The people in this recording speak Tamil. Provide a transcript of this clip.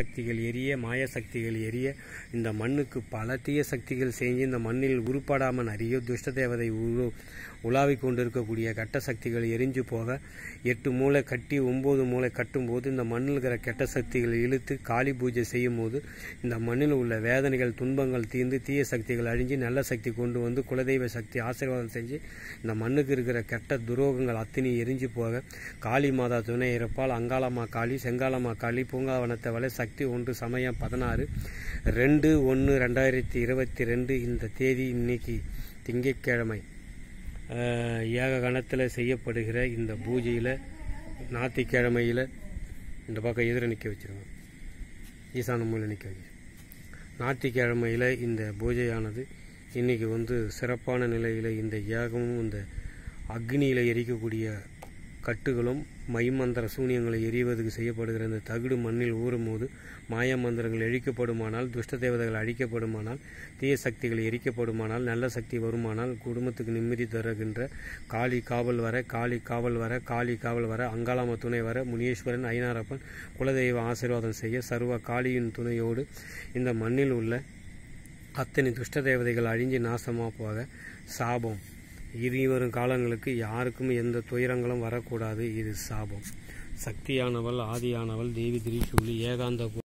சக்திகள் எரிய, மாய சக்திகள் எரிய, இந்த மண்ணுக்கு பல தீய சக்திகள் செஞ்சு இந்த மண்ணில் உருப்படாமல் நிறைய துஷ்ட தேவதை உலாவிக் கொண்டிருக்கக்கூடிய கெட்ட சக்திகள் எரிஞ்சு போக 8 மூளை கட்டி 9 மூளை கட்டும்போது இந்த மண்ணில் இருக்கிற கெட்ட சக்திகள் இழுத்து காளி பூஜை செய்யும் போது இந்த மண்ணில் உள்ள வேதனைகள் துன்பங்கள் தீர்ந்து தீய சக்திகள் அழிஞ்சு நல்ல சக்தி கொண்டு வந்து குலதெய்வ சக்தி ஆசீர்வாதம் செஞ்சு இந்த மண்ணுக்கு இருக்கிற கெட்ட துரோகங்கள் அத்தனை எரிஞ்சு போக காளி மாதா துணை இருப்பால் அங்காளம்மா காளி, செங்காளம்மா காளி, பூங்காவனத்தை வலை சக்தி ஒன்று சமயம் 16/2/2022 இந்த தேதி இன்னைக்கு திங்கட்கிழமை ஏக கணத்தில் செய்யப்படுகிற இந்த பூஜையில் ஞாயிற்றுக்கிழமையில் இந்த பக்கம் எதிர நிற்க வச்சுருங்க, ஈசான மூலை நிற்க வைக்க. ஞாயிற்றுக்கிழமையில் இந்த பூஜையானது இன்றைக்கி சிறப்பான நிலையில் இந்த யாகமும் இந்த அக்னியில் எரிக்கக்கூடிய கட்டுகளும் மைமந்திர சூனியங்களை எரிவதற்கு செய்யப்படுகிற இந்த தகுடு மண்ணில் ஊறும் போது மாய மந்திரங்கள் எரிக்கப்படுமானால், துஷ்ட தேவதைகள் அழிக்கப்படுமானால், தீய சக்திகள் எரிக்கப்படுமானால், நல்ல சக்தி வருமானால், குடும்பத்துக்கு நிம்மதி தருகின்ற காளி காவல் வர, காளி காவல் வர, காளி காவல் வர, அங்காளம்ம துணை வர, முனீஸ்வரன் ஐனாரப்பன் குலதெய்வ ஆசீர்வாதம் செய்ய சர்வ காளியின் துணையோடு இந்த மண்ணில் உள்ள அத்தனை துஷ்ட தேவதைகள் அழிஞ்சு நாசமாக போக சாபம். இனி வரும் காலங்களுக்கு யாருக்கும் எந்த துயரங்களும் வரக்கூடாது. இது சாபம். சக்தியானவள், ஆதியானவள், தேவி திரிசூலி, ஏகாந்த